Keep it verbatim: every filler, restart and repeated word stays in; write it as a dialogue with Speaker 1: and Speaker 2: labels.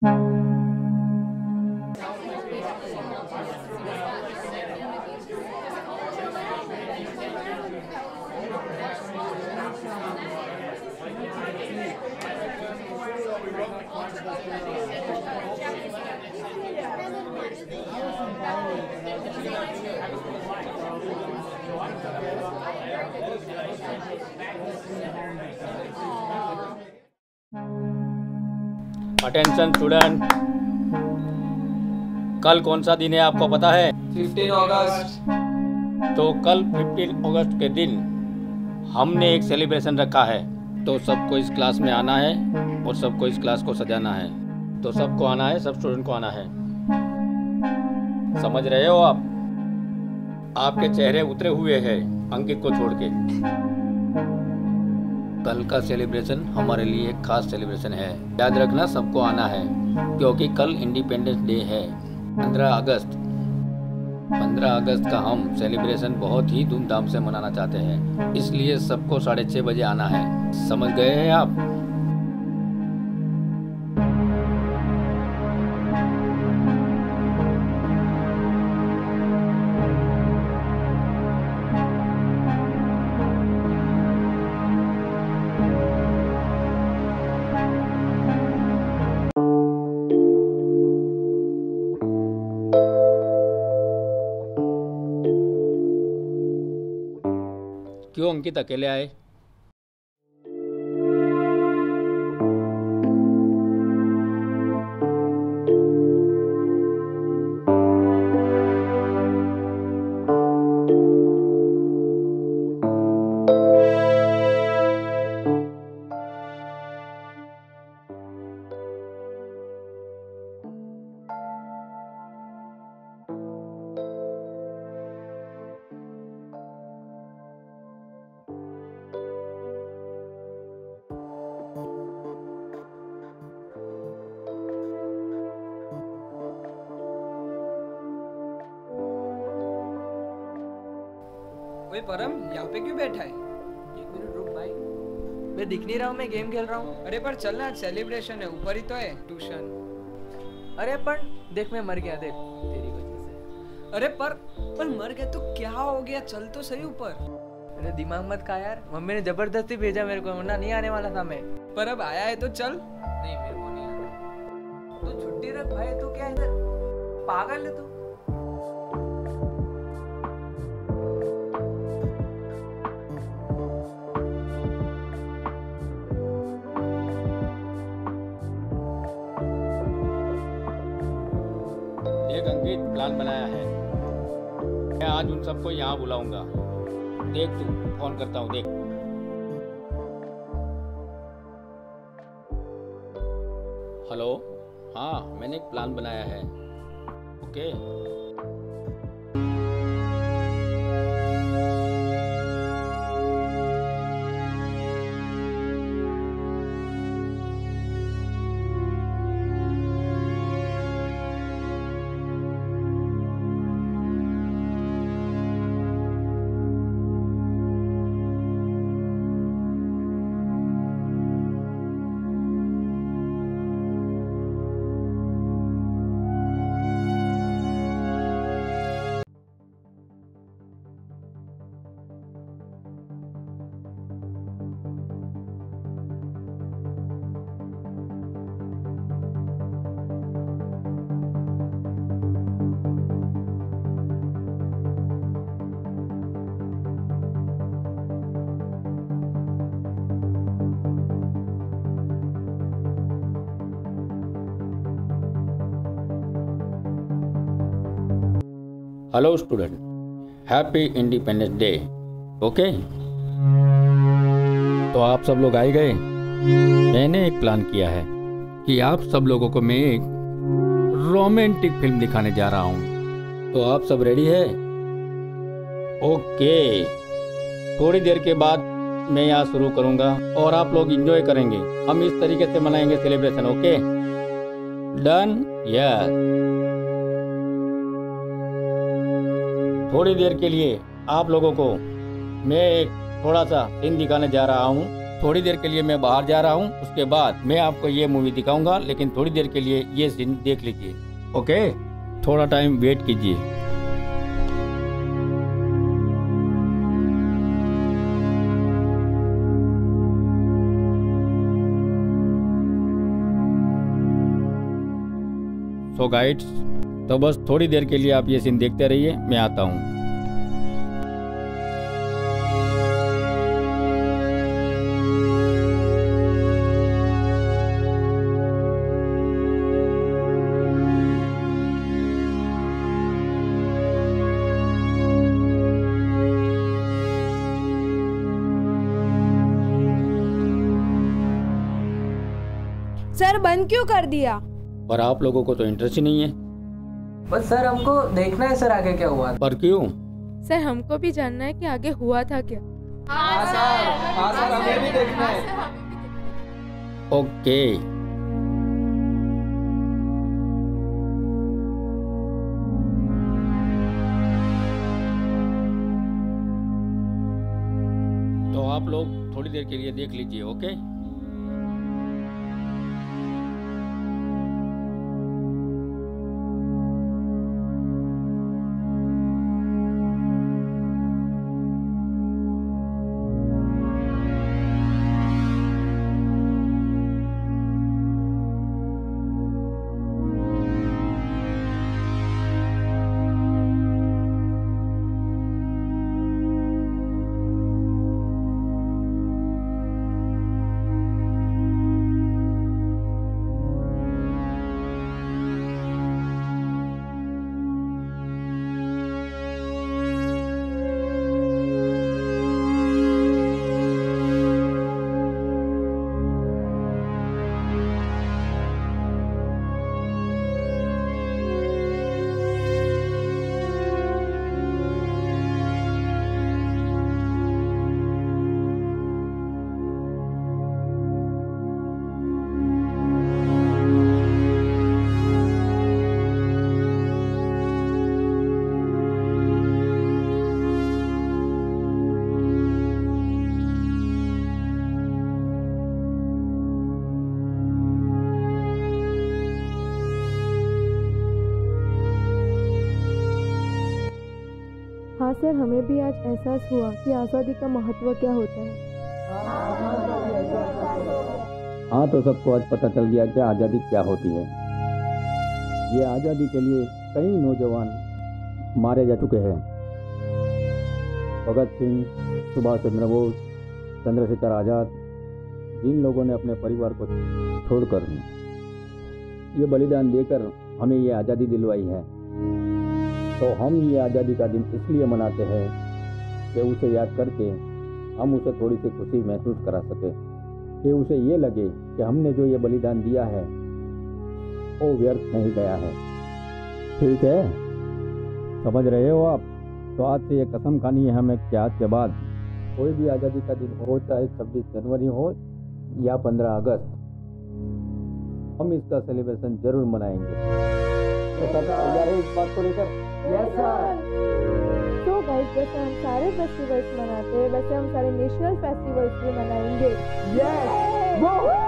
Speaker 1: Attention student, कल कौन सा दिन है आपको पता है?
Speaker 2: पंद्रह अगस्त।
Speaker 1: तो कल पंद्रह अगस्त के दिन हमने एक सेलिब्रेशन रखा है, तो सबको इस क्लास में आना है और सबको इस क्लास को सजाना है। तो सबको आना है, सब स्टूडेंट को आना है। समझ रहे हो आप? आपके चेहरे उतरे हुए हैं अंकित को छोड़ के। कल का सेलिब्रेशन हमारे लिए एक खास सेलिब्रेशन है, याद रखना सबको आना है, क्योंकि कल इंडिपेंडेंस डे है, पंद्रह अगस्त। पंद्रह अगस्त का हम सेलिब्रेशन बहुत ही धूमधाम से मनाना चाहते हैं, इसलिए सबको साढ़े छः बजे आना है। समझ गए हैं आप? क्यों अंकित अकेले आए?
Speaker 2: ओए परम, यहाँ पे क्यों बैठा है?
Speaker 3: एक मिनट रुक भाई, मैं दिख नहीं रहा हूँ, मैं गेम खेल रहा हूँ।
Speaker 2: अरे पर चल ना, आज सेलिब्रेशन है, ऊपर ही तो है ट्यूशन।
Speaker 3: अरे पर देख मैं मर गया, देख तेरी वजह से।
Speaker 2: अरे पर पर मर गया तो क्या हो गया? चल तो सही ऊपर।
Speaker 3: अरे दिमाग मत खा यार, मम्मी ने जबरदस्ती भेजा मेरे को, वरना नहीं आने वाला था मैं।
Speaker 2: पर अब आया है तो चल।
Speaker 3: नहीं मेरे को नहीं आना। तू छुट्टी रख भाई, तू क्या इधर पागल है तू?
Speaker 1: एक अंकित प्लान बनाया है, मैं आज उन सबको यहाँ बुलाऊंगा। देख तू, फोन करता हूँ, देख। हेलो, हाँ मैंने एक प्लान बनाया है। Okay hello student, happy independence day. Okay, तो आप सब लोग आए गए। मैंने एक प्लान किया है कि आप सब लोगों को मैं एक रोमांटिक फिल्म दिखाने जा रहा हूँ। तो आप सब रेडी है? ओके, थोड़ी देर के बाद मैं यहाँ शुरू करूँगा और आप लोग एंजॉय करेंगे। हम इस तरीके से मनाएंगे सेलिब्रेशन। Okay, done? यस। थोड़ी देर के लिए आप लोगों को मैं एक थोड़ा सा सीन दिखाने जा रहा हूँ। थोड़ी देर के लिए मैं बाहर जा रहा हूँ, उसके बाद मैं आपको ये मूवी दिखाऊंगा, लेकिन थोड़ी देर के लिए ये सीन देख लीजिए। ओके, थोड़ा टाइम वेट कीजिए। सो गाइड्स, तो बस थोड़ी देर के लिए आप ये सीन देखते रहिए, मैं आता हूँ।
Speaker 4: सर बंद क्यों कर दिया?
Speaker 1: पर आप लोगों को तो इंटरेस्ट ही नहीं है।
Speaker 3: बस सर हमको देखना है सर आगे क्या हुआ।
Speaker 1: पर क्यों?
Speaker 4: सर हमको भी जानना है कि आगे हुआ था क्या।
Speaker 3: हाँ सर, हाँ सर हमें भी देखना है।
Speaker 1: ओके, तो आप लोग थोड़ी देर के लिए देख लीजिए। ओके,
Speaker 4: हाँ सर, हमें भी आज एहसास हुआ कि आज़ादी का महत्व क्या होता है।
Speaker 1: हाँ, तो सबको आज पता चल गया कि आज़ादी क्या होती है। ये आज़ादी के लिए कई नौजवान मारे जा चुके हैं। भगत सिंह, सुभाष चंद्र बोस, चंद्रशेखर आज़ाद, जिन लोगों ने अपने परिवार को छोड़कर ये बलिदान देकर हमें ये आज़ादी दिलवाई है, तो हम ये आज़ादी का दिन इसलिए मनाते हैं कि उसे याद करके हम उसे थोड़ी सी खुशी महसूस करा सके, कि उसे ये लगे कि हमने जो ये बलिदान दिया है वो व्यर्थ नहीं गया है। ठीक है, समझ रहे हो आप? तो आज से ये कसम खानी है हमें कि आज के बाद कोई भी आज़ादी का दिन हो, चाहे छब्बीस जनवरी हो या पंद्रह अगस्त, हम इसका सेलिब्रेशन जरूर मनाएंगे। तो सब तैयार है इस बात को लेकर?
Speaker 3: Yes sir.
Speaker 4: तो गाइस, जैसे हम सारे फेस्टिवल्स मनाते हैं वैसे हम सारे नेशनल फेस्टिवल्स भी मनाएंगे।
Speaker 3: यस।